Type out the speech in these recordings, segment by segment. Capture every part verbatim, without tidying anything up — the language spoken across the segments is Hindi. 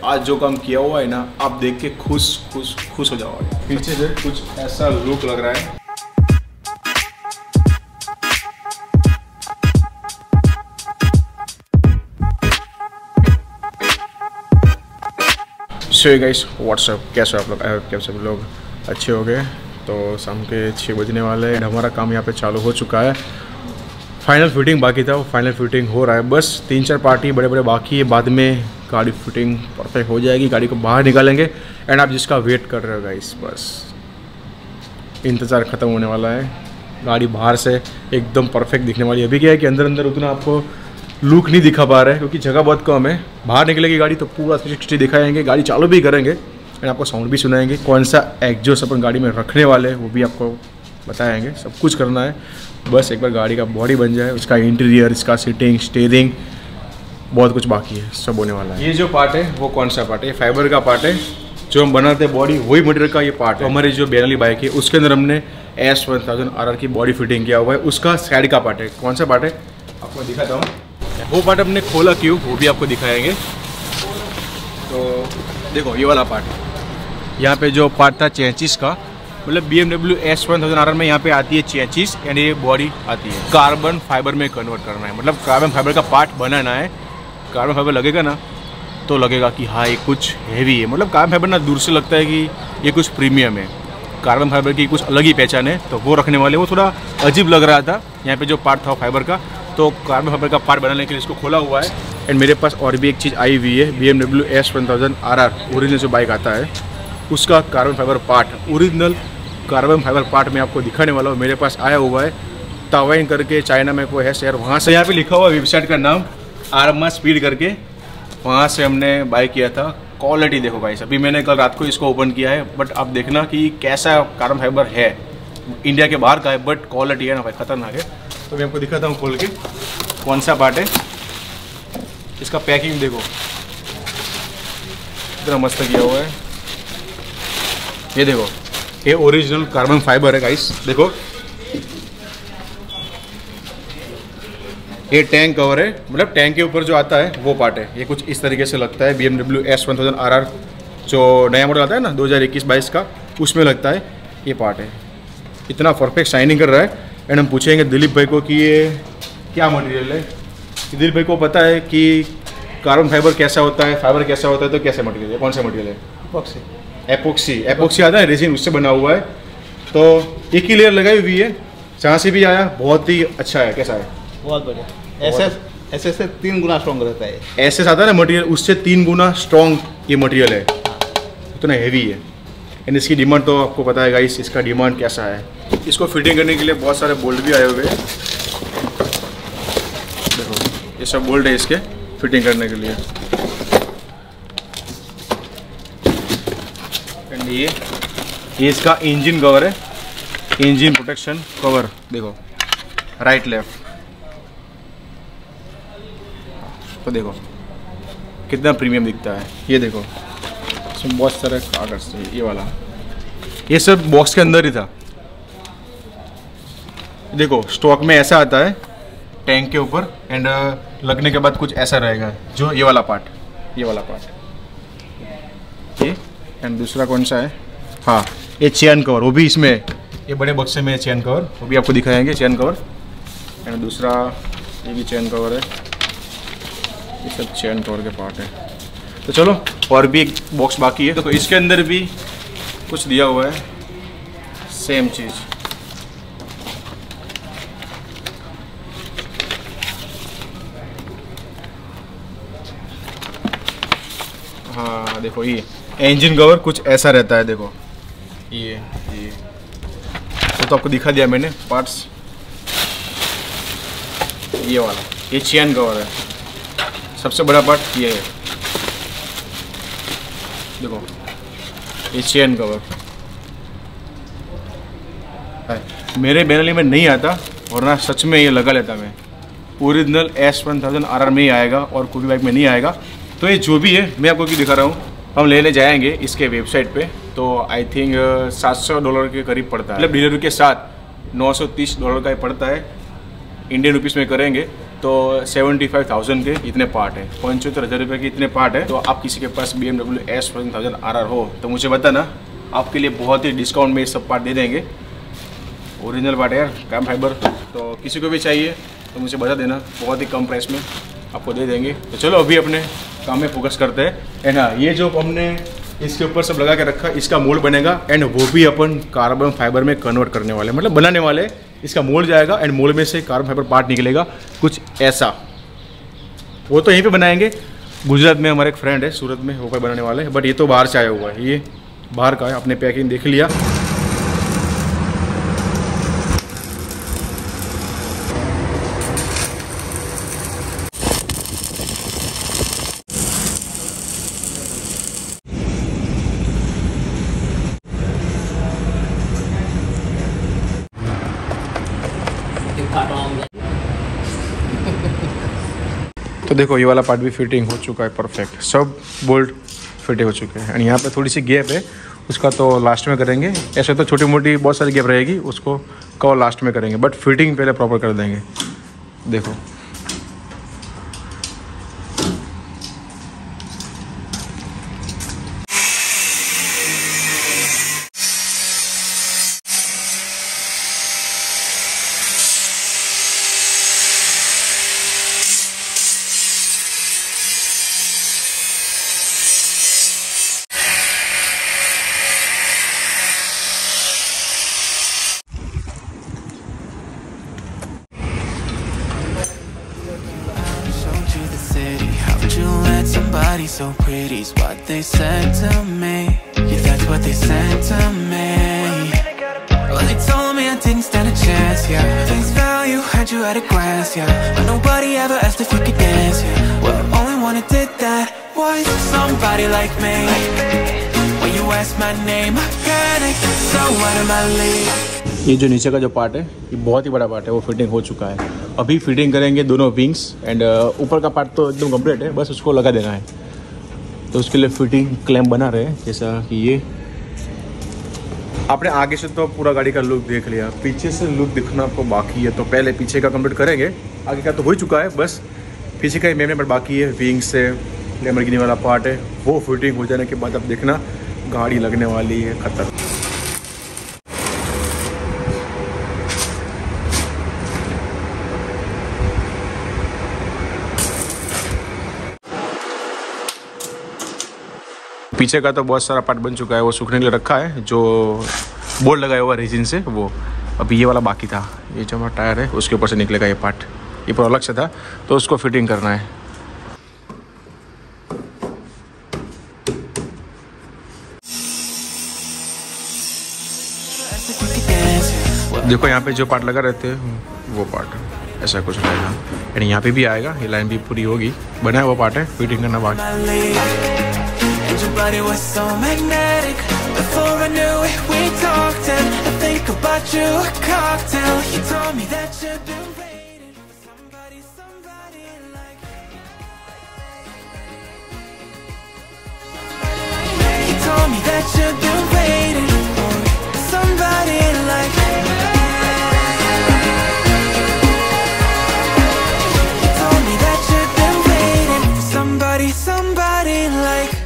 आज जो काम किया हुआ है ना, आप देख के खुश खुश खुश हो जाओगे। पीछे से कुछ ऐसा लुक लग रहा है। सो गाइस व्हाट्सअप, कैसे आप लोग? आई होप कैसे सब लोग अच्छे हो गए। तो शाम के छः बजने वाले हैं। हमारा काम यहाँ पे चालू हो चुका है। फाइनल फिटिंग बाकी था, वो फाइनल फिटिंग हो रहा है। बस तीन चार पार्टी बड़े बड़े बाकी है, बाद में गाड़ी फिटिंग परफेक्ट हो जाएगी। गाड़ी को बाहर निकालेंगे एंड आप जिसका वेट कर रहे हो गाइस, बस इंतज़ार ख़त्म होने वाला है। गाड़ी बाहर से एकदम परफेक्ट दिखने वाली है। अभी क्या है कि अंदर अंदर उतना आपको लुक नहीं दिखा पा रहा है क्योंकि जगह बहुत कम है। बाहर निकलेगी गाड़ी तो पूरा थ्री सिक्सटी दिखाएंगे, गाड़ी चालू भी करेंगे एंड आपको साउंड भी सुनाएंगे। कौन सा एग्जॉस्ट अपन गाड़ी में रखने वाले हैं वो भी आपको बताएंगे। सब कुछ करना है, बस एक बार गाड़ी का बॉडी बन जाए, उसका इंटीरियर, इसका सीटिंग, स्टीयरिंग, बहुत कुछ बाकी है, सब होने वाला है। ये जो पार्ट है वो कौन सा पार्ट है? फाइबर का पार्ट है। जो हम बनाते हैं बॉडी, वही मटेरियल का ये पार्ट है। हमारी जो बेनाली बाइक है उसके अंदर हमने S one thousand R R की बॉडी फिटिंग किया हुआ है। उसका साइड का पार्ट है। कौन सा पार्ट है आपको दिखाता हूँ। वो पार्ट हमने खोला क्यों वो भी आपको दिखाएंगे। तो देखो ये वाला पार्ट, यहाँ पे जो पार्ट था चेंचिस का, मतलब B M W S one thousand R R में यहाँ पे आती है चेंचिस एंड ये बॉडी आती है। कार्बन फाइबर में कन्वर्ट करना है, मतलब कार्बन फाइबर का पार्ट बनाना है। कार्बन फाइबर लगेगा ना तो लगेगा कि हाँ ये कुछ हैवी है। मतलब कार्बन फाइबर ना दूर से लगता है कि ये कुछ प्रीमियम है। कार्बन फाइबर की कुछ अलग ही पहचान है, तो वो रखने वाले। वो थोड़ा अजीब लग रहा था यहाँ पे जो पार्ट था फाइबर का, तो कार्बन फाइबर का पार्ट बनाने के लिए इसको खोला हुआ है। एंड मेरे पास और भी एक चीज़ आई हुई है, B M W S one thousand R R original जो बाइक आता है उसका carbon fibre part, original carbon fibre part मैं आपको दिखाने वाला हूँ। मेरे पास आया हुआ है तावाइन करके, चाइना में कोई है शहर, वहाँ से यहाँ पे लिखा हुआ वेबसाइट का नाम आर्मा स्पीड करके, वहाँ से हमने बाय किया था। क्वालिटी देखो भाई, अभी मैंने कल रात को इसको ओपन किया है, बट आप देखना कि कैसा कार्बन फाइबर है। इंडिया के बाहर का है बट क्वालिटी है ना भाई, खतरनाक है। तो मैं आपको दिखाता हूँ खोल के कौन सा पार्ट है। इसका पैकिंग देखो इतना मस्त किया हुआ है। ये देखो ये ओरिजिनल कार्बन फाइबर है गाइस। देखो ये टैंक कवर है, मतलब टैंक के ऊपर जो आता है वो पार्ट है। ये कुछ इस तरीके से लगता है। B M W S one thousand R R जो नया मॉडल आता है ना दो हज़ार इक्कीस बाईस का, उसमें लगता है ये पार्ट है। इतना परफेक्ट शाइनिंग कर रहा है। एंड हम पूछेंगे दिलीप भाई को कि ये क्या मटेरियल है। दिलीप भाई को पता है कि कार्बन फाइबर कैसा होता है, फाइबर कैसा होता है, तो कैसा मटेरियल है, कौन सा मटेरियल है? एपोक्सी। एपोक्सी एपोक्सी आता है, रेजिन, उससे बना हुआ है। तो एक ही लेयर लगाई हुई है, जहाँ से भी आया बहुत ही अच्छा है। कैसा है? बहुत बढ़िया। ऐसे ऐसे से तीन गुना स्ट्रॉन्ग रहता है। ऐसे आता है ना मटेरियल, उससे तीन गुना स्ट्रॉन्ग ये मटेरियल है, उतना हैवी है। एंड इसकी डिमांड तो आपको पता है गाइस, इसका डिमांड कैसा है। इसको फिटिंग करने के लिए बहुत सारे बोल्ट भी आए हुए हैं। देखो ये सब बोल्ट है इसके फिटिंग करने के लिए। एंड ये ये इसका इंजन कवर है, इंजन प्रोटेक्शन कवर। देखो राइट लेफ्ट, तो देखो कितना प्रीमियम दिखता है। ये देखो इसमें बहुत सारे कागज है। ये वाला ये सब बॉक्स के अंदर ही था। देखो स्टॉक में ऐसा आता है टैंक के ऊपर, एंड लगने के बाद कुछ ऐसा रहेगा जो ये वाला पार्ट, ये वाला पार्ट ये। एंड दूसरा कौन सा है? हाँ ये चेन कवर, वो भी इसमें, ये बड़े बक्से में चेन कवर, वो भी आपको दिखाएंगे चेन कवर। एंड दूसरा ये भी चेन कवर है। ये सब चेन कवर के पार्ट है। तो चलो और भी एक बॉक्स बाकी है। देखो तो इसके अंदर भी कुछ दिया हुआ है, सेम चीज़। हाँ देखो ये इंजन कवर कुछ ऐसा रहता है। देखो ये ये तो, तो आपको दिखा दिया मैंने पार्ट्स। ये वाला ये चेन कवर है, सबसे बड़ा पार्ट ये है। देखो ये चेन कवर है। मेरे बेनाली में नहीं आता, वरना सच में ये लगा लेता मैं। Original S one thousand R R में ही आएगा और कोई भी बाइक में नहीं आएगा। तो ये जो भी है मैं आपको क्या दिखा रहा हूँ, हम लेने जाएंगे इसके वेबसाइट पे। तो आई थिंक सात सौ डॉलर के करीब पड़ता है, मतलब डिलीवरी के साथ नौ सौ तीस डॉलर का ही पड़ता है। इंडियन रुपीस में करेंगे तो सेवेंटी फाइव थाउजेंड के इतने पार्ट है, पचहत्तर हज़ार रुपये के इतने पार्ट है। तो आप किसी के पास B M W S fourteen thousand R R हो तो मुझे बताना, आपके लिए बहुत ही डिस्काउंट में ये सब पार्ट दे देंगे। ओरिजिनल पार्ट है यार, कार्बन फाइबर। तो किसी को भी चाहिए तो मुझे बता देना, बहुत ही कम प्राइस में आपको दे देंगे। तो चलो अभी अपने काम में फोकस करते हैं। एंड हाँ, ये जो हमने इसके ऊपर सब लगा के रखा, इसका मोल्ड बनेगा एंड वो भी अपन कार्बन फाइबर में कन्वर्ट करने वाले, मतलब बनाने वाले। इसका मोल्ड जाएगा एंड मोल्ड में से कार्बन फाइबर पार्ट निकलेगा कुछ ऐसा। वो तो यहीं पे बनाएंगे, गुजरात में हमारे एक फ्रेंड है सूरत में, वो पर बनाने वाले हैं। बट ये तो बाहर से आया हुआ है, ये बाहर का है, आपने पैकिंग देख लिया। तो देखो ये वाला पार्ट भी फिटिंग हो चुका है परफेक्ट, सब बोल्ट फिटिंग हो चुके हैं। एंड यहाँ पे थोड़ी सी गैप है, उसका तो लास्ट में करेंगे। ऐसे तो छोटी मोटी बहुत सारी गैप रहेगी, उसको कवर लास्ट में करेंगे, बट फिटिंग पहले प्रॉपर कर देंगे। देखो so pretty is what they said to me. Yeah, that's what they said to me. Well, they told me I didn't stand a chance, yeah. Face value, had you at a glance, yeah. But nobody ever asked if you could dance, yeah. Well, the only one who did that was somebody like me. When you ask my name, I panic. So what am I leave? ये जो नीचे का जो पार्ट है ये बहुत ही बड़ा पार्ट है, वो फिटिंग हो चुका है। अभी फिटिंग करेंगे दोनों विंग्स एंड ऊपर का पार्ट तो एकदम कंप्लीट है, बस उसको लगा देना है। तो उसके लिए फिटिंग क्लैंप बना रहे हैं, जैसा कि ये। आपने आगे से तो पूरा गाड़ी का लुक देख लिया, पीछे से लुक दिखना आपको बाकी है। तो पहले पीछे का कंप्लीट करेंगे, आगे का तो हो चुका है, बस पीछे का ही मेन पर बाकी है। विंग से लैम्बोर्गिनी वाला पार्ट है, वो फिटिंग हो जाने के बाद अब देखना गाड़ी लगने वाली है खतर। पीछे का तो बहुत सारा पार्ट बन चुका है, वो सूखने के लिए रखा है, जो बोल्ट लगाया हुआ रेजिन से वो। अभी ये वाला बाकी था, ये जो हमारा टायर है उसके ऊपर से निकलेगा ये पार्ट, ये पूरा अलग से था, तो उसको फिटिंग करना है। देखो यहाँ पे जो पार्ट लगा रहते हैं वो पार्ट ऐसा कुछ रहेगा, यानी यहाँ पे भी आएगा, ये लाइन भी पूरी होगी। बना है वो पार्ट है, फिटिंग करना बाकी। Your body was so magnetic. Before I knew it, we talked and I think about you a cocktail. You told me that you've been waiting for somebody, somebody like me. You told me that you've been waiting for somebody like me. You told me that you've been waiting for somebody, somebody like me.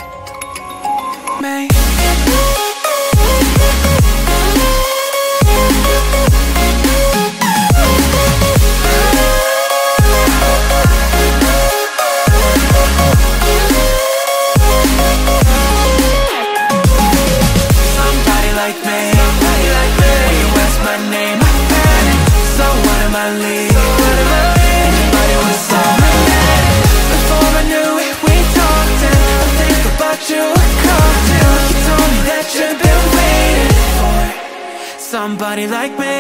Somebody like me.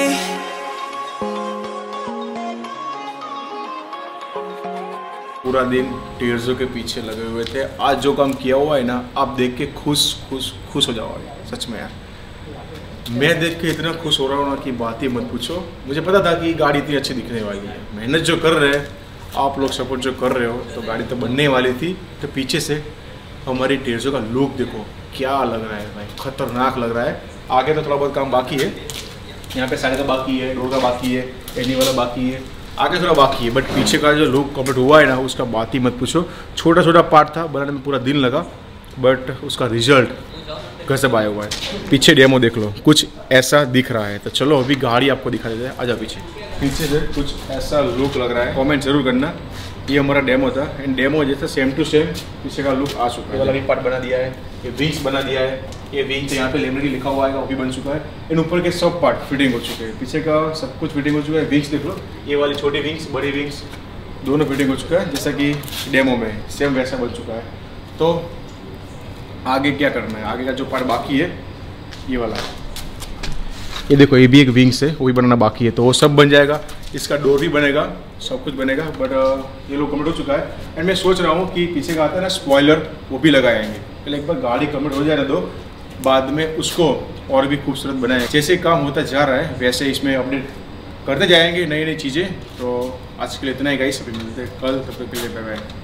पूरा दिन टीयर्सो के पीछे लगे हुए थे। आज जो काम किया हुआ है ना, आप देख के खुश खुश खुश हो जाओगे सच में यार। मैं देख के इतना खुश हो रहा हूँ ना कि बात ही मत पूछो। मुझे पता था कि गाड़ी इतनी अच्छी दिखने वाली है। मेहनत जो कर रहे हैं आप लोग, सपोर्ट जो कर रहे हो, तो गाड़ी तो बनने वाली थी। तो पीछे से हमारी टीयर्सो का लुक देखो क्या लग रहा है भाई, खतरनाक लग रहा है। आगे तो थोड़ा बहुत काम बाकी है, यहाँ पे साइड का बाकी है, रोड का बाकी है, एनी वाला बाकी है, आगे थोड़ा बाकी है, बट पीछे का जो लुक कंप्लीट हुआ है ना उसका बात ही मत पूछो। छोटा छोटा पार्ट था, बनाने में पूरा दिन लगा, बट उसका रिजल्ट गजब आया हुआ है। पीछे डेमो देख लो, कुछ ऐसा दिख रहा है। तो चलो अभी गाड़ी आपको दिखा देते हैं, आजा पीछे। पीछे से कुछ ऐसा लुक लग रहा है, कमेंट जरूर करना। ये हमारा डेमो था, एंड डेमो जैसे सेम टू सेम पीछे का लुक आ चुका है। ये वाला भी पार्ट बना दिया है, ये विंग्स बना दिया है, ये विंग्स यहाँ पे लैम्बोर्गिनी लिखा हुआ है वो भी बन चुका है। इन ऊपर के सब पार्ट फिटिंग हो चुके हैं, पीछे का सब कुछ फिटिंग हो चुका है। विंग्स देख लो, ये वाली छोटी विंग्स, बड़ी विंग्स दोनों फिटिंग हो चुका है, जैसा कि डेमो में सेम वैसा बन चुका है। तो आगे क्या करना है, आगे का जो पार्ट बाकी है ये वाला है, ये देखो ये भी एक विंग्स है, वो भी बनाना बाकी है। तो वो सब बन जाएगा, इसका डोर भी बनेगा, सब कुछ बनेगा। बट ये लोग कम्प्लीट हो चुका है। एंड मैं सोच रहा हूँ कि पीछे का आता है ना स्पॉइलर, वो भी लगाएंगे। पहले एक बार गाड़ी कम्प्लीट हो जाए ना, दो बाद में उसको और भी खूबसूरत बनाएंगे। जैसे काम होता जा रहा है वैसे इसमें अपडेट करते जाएंगे नई नई चीज़ें। तो आज के लिए इतना ही गाइस, अभी मिलते हैं कल, तब तक के लिए बाय बाय।